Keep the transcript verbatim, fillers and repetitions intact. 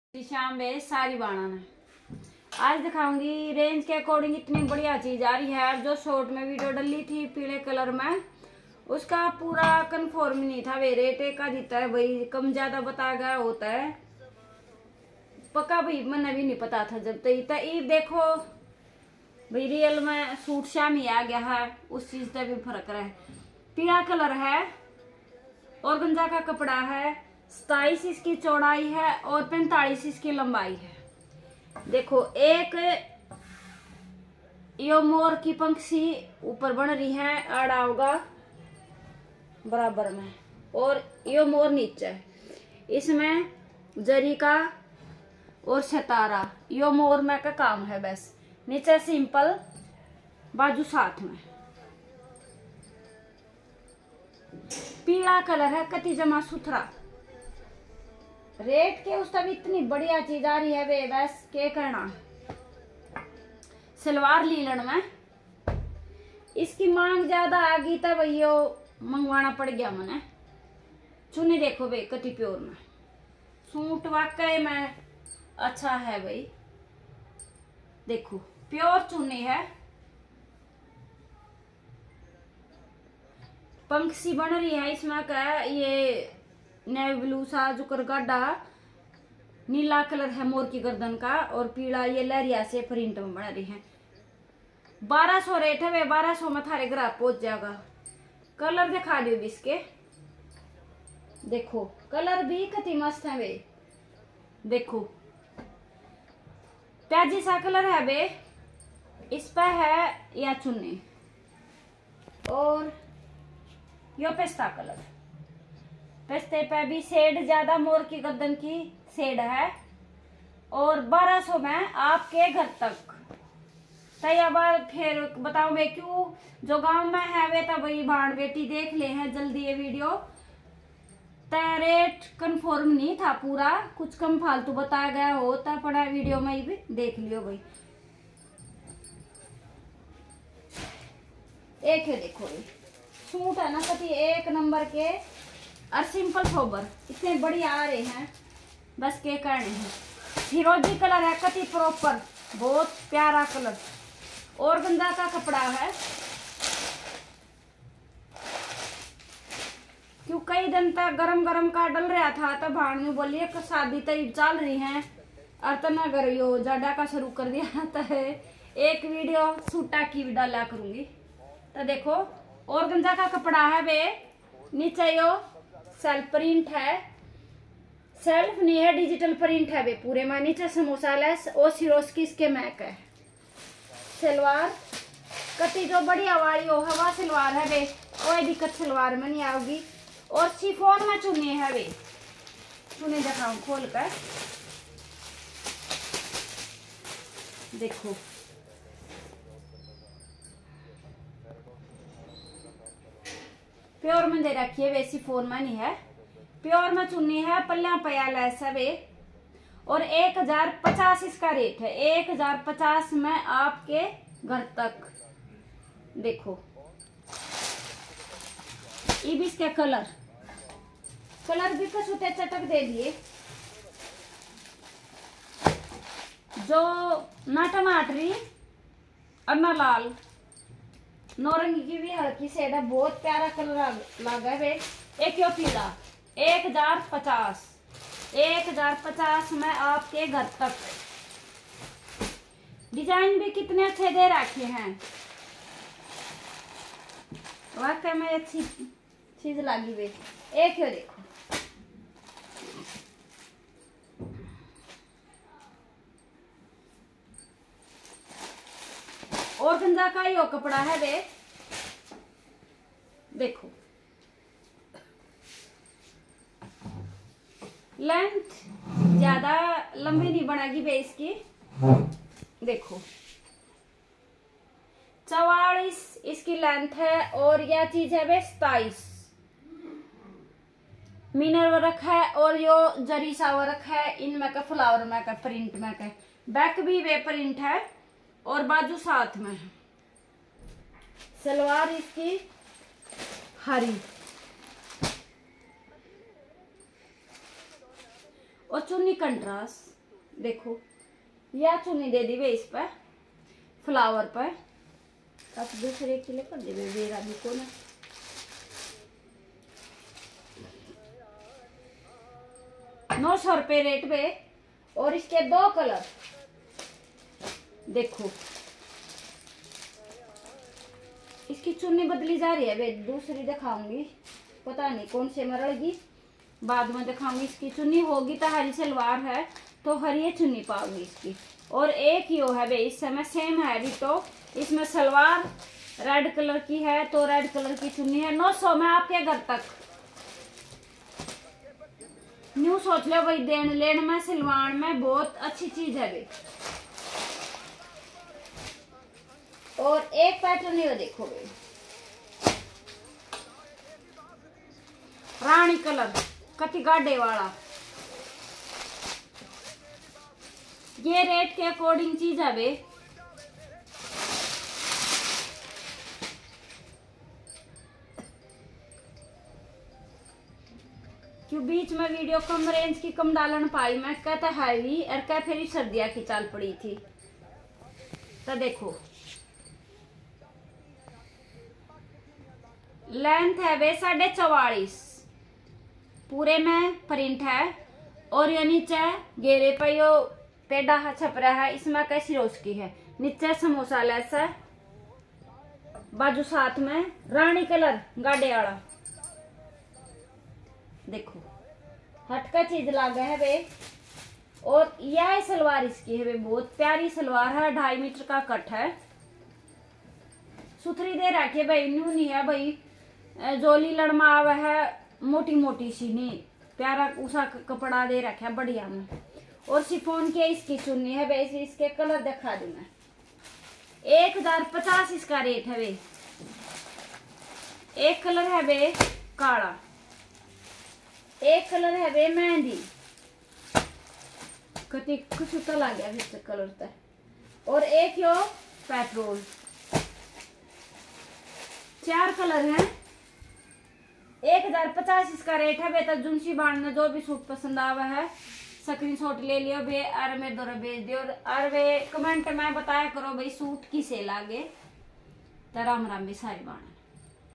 शाम में सारी बाणा ने आज दिखाऊंगी रेंज के अकॉर्डिंग इतनी बढ़िया चीज आ रही है। जो शॉर्ट में वीडियो डली थी पीले कलर में, उसका पूरा कंफर्म नहीं था। वे रेट का जीता है भाई, कम ज्यादा बता गया होता है पक्का भाई, मैंने भी नहीं पता था जब तक। तो देखो भाई रियल में सूट शाम ही आ गया है, उस चीज का भी फर्क है। पीला कलर है और गंजा का कपड़ा है, सताइस इसकी चौड़ाई है और पैंतालीस इसकी लंबाई है। देखो एक यो मोर की पंखी ऊपर बन रही है, आड़ा होगा बराबर में, और यो मोर नीचे है। इसमें जरी का और सितारा यो मोर में का काम है। बस नीचे सिंपल, बाजू साथ में। पीला कलर है, कति जमा सुथरा। रेट के उस तब इतनी बढ़िया चीज आ रही है वे, बस के करना। सलवार लीलन में इसकी मांग ज्यादा आ गई तब यो मंगवाना पड़ गया मैंने। चुनी देखो भाई कति प्योर में, सूट वाकई में अच्छा है भाई। देखो प्योर चुनी है, पंख सी बन रही है इसमें का। ये नेवी ब्लू सा जो कर गाढ़ा नीला कलर है मोर की गर्दन का, और पीला ये लहरिया से प्रिंट में बन रही है। बारह सौ रेट है वे, बारह सौ में थारे ग्राहक पहुंच जाएगा। कलर दिखा दियो इसके, देखो कलर भी कति मस्त है वे। देखो प्याजी सा कलर है वे, इस पर है या चुन्नी, और यो पिस्ता कलर। पिस्ते पे भी शेड ज्यादा मोर की गर्दन की शेड है, और बारह सौ में आपके घर तक। तय बार फिर बताओ मैं क्यों, जो गांव में है वे तब वही भाण बेटी देख ले हैं जल्दी ये वीडियो। तय रेट कंफर्म नहीं था पूरा, कुछ कम फालतू बताया गया हो तब पड़ा वीडियो में भी देख लियो भाई। एक है देखो ये सूट है ना कति एक नंबर के, और सिंपल सोबर इतने बढ़िया आ रहे हैं, बस के करने हैं। फिरोजी कलर है कति प्रॉपर, बहुत प्यारा कलर, और गंदा का कपड़ा है। क्यों कई दिन तक गरम गरम का डल रहा था, तब भाण में बोलिए शादी तरीब चल रही है, और तना अगर यो जाडा का शुरू कर दिया तो है एक वीडियो सूटा की भी डाला करूंगी। तो देखो और गंजा का कपड़ा है वे, नीचे यो सेल्फ प्रिंट है, सेल्फ नहीं है डिजिटल प्रिंट है वे पूरे में। नीचे समोसा लेस और सिरोस की इसके मैक है। सलवार कति जो बढ़िया वाली हो हवा सलवार है वे, कोई दिक्कत सलवार में नहीं आओगी। और शिफॉन में चुन्नी है वे, चुन्नी दिखाऊं खोल कर, देखो प्योर में दे रखी है वे, शिफॉन में नहीं है। प्योर में चुन्नी है, पल्ला पया लेस है वे, और एक हजार पचास इसका रेट है। एक हजार पचास में आपके घर तक। देखो ये भी इसके कलर कलर भी कसुते चटक दे दिए, जो ना टमाटरी और ना लाल, नौरंगी की भी हल्की शेड है, बहुत प्यारा कलर लगा है वे। एक यो पीला, एक हजार पचास एक हजार पचास में आपके घर तक। डिजाइन भी कितने अच्छे दे रखे हैं, वाकई में अच्छी चीज लगी वे। एक यो देखो और गंजा का यो कपड़ा है वे। देखो लेंथ ज्यादा लंबी नहीं बनेगी वे इसकी। देखो चौवालीस इसकी लेंथ है, और यह चीज है वे सताइस। मीनर वर्क है और यो जरी सा वर्क है, इनमें का फ्लावर में का प्रिंट में का। बैक भी वे प्रिंट है और बाजू साथ में है। सलवार इसकी हरी, और चुन्नी कंट्रास्ट। देखो या चुन्नी दे दी वे इस पर फ्लावर पर, अब दूसरे के लिए कर दे मेरा भी को ना। नौ सौ रुपये रेट पे, और इसके दो कलर देखो। इसकी चुन्नी बदली जा रही है वे, दूसरी दिखाऊंगी, पता नहीं कौन से मरड़गी, बाद में दिखाऊंगी। इसकी चुन्नी होगी तो हरी सलवार है तो हरी चुन्नी पाऊंगी इसकी। और एक ही है वे इस समय सेम है अभी, तो इसमें सलवार रेड कलर की है तो रेड कलर की चुन्नी है। नौ सौ में आपके घर तक। न्यू सोच लो भाई, देन लेन में सिलवान में बहुत अच्छी चीज है वे। और एक पैटर्न ये देखो वे, रानी कलर कति गाढ़े वाला। ये रेट के अकॉर्डिंग चीज है वे। क्यों बीच में वीडियो कम रेंज की कम डालन पाई मैं, कहता हैवी और कह फिर सर्दियां की चाल पड़ी थी। तो देखो लेंथ है वे साढ़े चौवालीस, पूरे में प्रिंट है। और ये नीचे घेरे पे यो पेड़ा छप रहा है, इसमें कैसी रोज की है, नीचे समोसा लेस है, बाजू साथ में रानी कलर गाढ़े वाला। देखो हटका चीज लागे है वे। और यह सलवार इसकी है वे, बहुत प्यारी सलवार है, ढाई मीटर का कट है, सुथरी दे रखी है भाई, न्यू नहीं है भाई, जोली लड़मा आवा है, मोटी मोटी सी नहीं, प्यारा उषा कपड़ा दे रखा है बढ़िया में। और शिफॉन की इसकी चुन्नी है वैसे, इसके कलर दिखा दूं मैं। एक हजार पचास इसका रेट है वे। एक कलर है वे काला, एक कलर है वे मेहंदी, कति कुछ उतल गया फिर कलर तक। और एक यो पेट्रोल, चार कलर हैं। एक हजार पचास इसका रेट है। बेटा जुनसी बाण में जो भी सूट पसंद आवा है स्क्रीनशॉट ले लियो बे, और मेरे द्वारा भेज दियो। और वे कमेंट में बताया करो भाई सूट किसे लागे। तो राम राम भी सारी बाण।